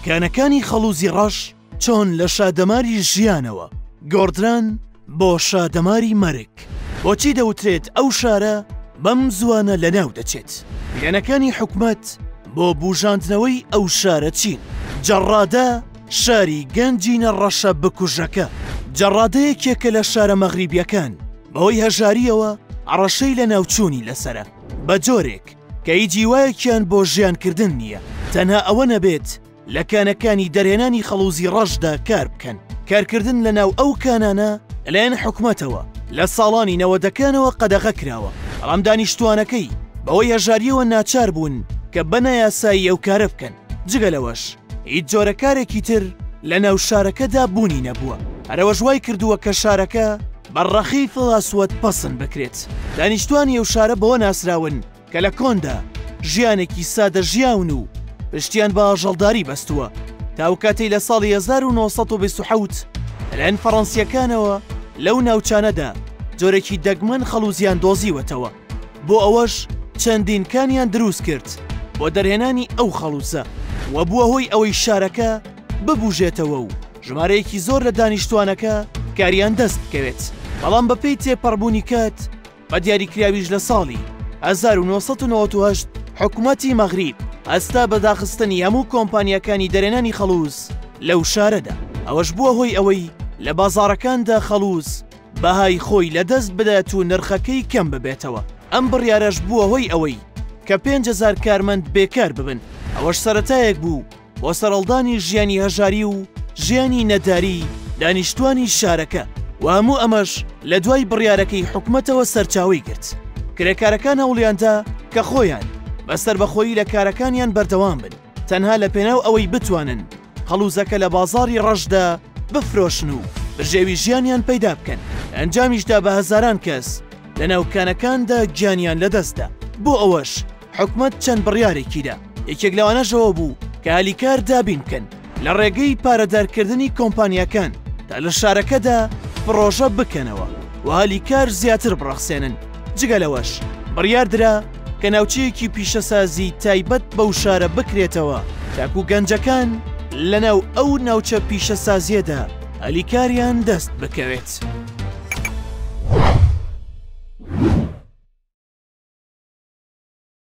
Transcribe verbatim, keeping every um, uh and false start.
کانەکانی خەڵوزی ڕەش چۆن لە شادەماری ژیانەوە گۆڕدران بۆ شادەماری مەرگ. بۆچی دەوترێت ئەو شارە بەم زوانە لەناو دەچێت؟ پلانەکانی حکومەت بۆ بوژاندنەوەی ئەو شارە چین؟ جەڕادە شاری گەنجینە ڕەشە بکوژەکە. جەڕادەیەکێکە لە شارە مەغریبیەکان بەهۆی هەژاریەوە ڕەشەی لە ناوچوونی لەسرە بە جۆرێک کە هیچ جیوایەکیان بۆ ژیانکردن نییە، تەنها ئەوە نەبێت لە کانەکانی دەرهێنانی خەڵوزی ڕەشدا کار بکەن. کارکردن لە ناو ئەو کانانە لەلایەن حکومەتەوە لە ساڵانی نەوەدەکانەوە قەدەغە کراوە، بەڵام دانیشتوانەکەی بەوەی هەژاریەوە ناچار بوون کە بەنە یاسایی ئەو کارە بکەن. جگە لەوەش هیچ جۆرە کارێکی تر لە ناو شارەکەدا بوونی نەبووە. هەرەوە ژوای کردووە کە شارەکە بەڕەخی فڵاسوەت پەسند بکرێت. دانیشتوانی ئەو شارە بەوە ناسراون کە لە کۆندا ژیانێکی سادە ژیاون و پشتیان بە ئاژەڵداری بەستووە تا ئەو کاتەی لە ساڵی هەزار و نۆ سەد و بیست و حەوت لەلایەن فەڕەنسیەکانەوە لەو ناوچانەدا جۆرێکی دەگمەن خەڵوزیان دۆزیوەتەوە. بۆ ئەوەش چەندین کانیان دروست کرد بۆ دەرهێنانی ئەو خەڵوزە و بووە هۆی ئەوەی شارەکە ببوژێتەوە و ژمارەیەکی زۆر لە دانیشتوانەکە کاریان دەست بکەوێت. بەڵام بەپێی تێپەڕبوونی کات بە دیاریکراویش لە ساڵی هەزار و نۆ سەد و نۆڤەت و هەشت حکوومەتی مەغریب ئەستا بەداخستنی هەموو کۆمپانیەکانی دەرهێنانی خەڵوز لەو شارەدا. ئەوەش بووە هۆی ئەوەی لە بازاڕەکاندا خەڵوز بەهای خۆی لەدەست بدات و نرخەکەی کەم ببێتەوە. ئەم بڕیارەش بووە هۆی ئەوەی کە پێنج هەزار کارمەند بێکار ببن. ئەوەش سەرەتایەک بوو بۆ سەرەڵدانی ژیانی هەژاری و ژیانی نەداری دانیشتوانی شارەکە و هەموو ئەمەش لە دوای بڕیارەکەی حکومەتەوە سەرچاوی گرت. کرێکارەکان هەوڵیاندا کە خۆیان بەسەر بەخۆیی لە کارەکانیان بەردەوام بن، تەنها لە پێناو ئەوەی بتوانن خەڵوزەکە لە بازاڕی ڕەشدا بفرۆشن و بژێوی ژیانیان پەیدا بکەن. ئەنجامیشدا بە هەزاران کەس لە ناوکانەکاندا گیانیان لەدەستدا. بۆ ئەوەش حکومەت چەند بڕیارێکیدا. یەکێک لەوانەشەوە بوو کە هەلیکار دابین بکەن لە ڕێگەی پارەدارکردنی کۆمپانیەکان تا لە شارەکەدا پرۆژە بکەنەوە و هەلیکار زیاتر بڕەخسێنن. جگە لەوەش بڕیاردرا کە ناوچەیەکی پیشەسازی تایبەت بەو شارە بکرێتەوە تاکو گەنجەکان لەناو ئەو ناوچە پیشەسازیەدا هەلیکاریان دەست بکەوێت.